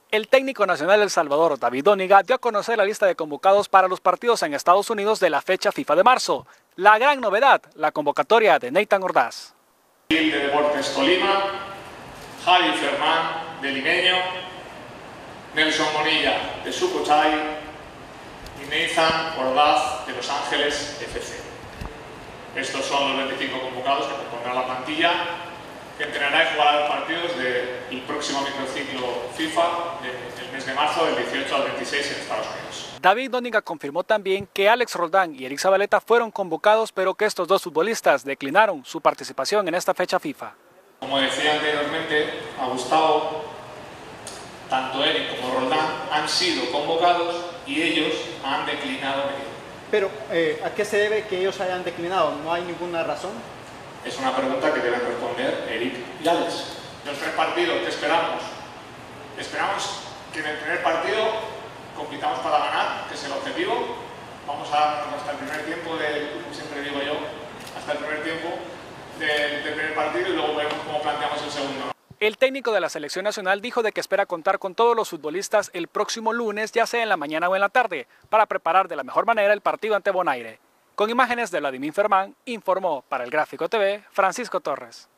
El técnico nacional de El Salvador, David Dóniga, dio a conocer la lista de convocados para los partidos en Estados Unidos de la fecha FIFA de marzo. La gran novedad, la convocatoria de Nathan Ordaz. De Deportes Tolima, Javi Fermán de Limeño, Nelson Monilla de Sucochay y Nathan Ordaz de Los Ángeles FC. Estos son los 25 convocados que compondrán la plantilla que entrenará y jugará los partidos del próximo microciclo FIFA del mes de marzo, del 18 al 26 en Estados Unidos. David Dóniga confirmó también que Alex Roldán y Eric Zabaleta fueron convocados, pero que estos dos futbolistas declinaron su participación en esta fecha FIFA. Como decía anteriormente, a Gustavo, tanto Eric como Roldán han sido convocados y ellos han declinado venir. Pero, ¿a qué se debe que ellos hayan declinado? ¿No hay ninguna razón? Es una pregunta que deben responder Eric y Alex. Los 3 partidos que esperamos que en el primer partido compitamos para ganar, que es el objetivo. Vamos a darnos hasta el primer tiempo, siempre digo yo, hasta el primer tiempo del primer partido y luego veremos cómo planteamos el segundo. El técnico de la selección nacional dijo de que espera contar con todos los futbolistas el próximo lunes, ya sea en la mañana o en la tarde, para preparar de la mejor manera el partido ante Bonaire. Con imágenes de Vladimir Fermán, informó para El Gráfico TV Francisco Torres.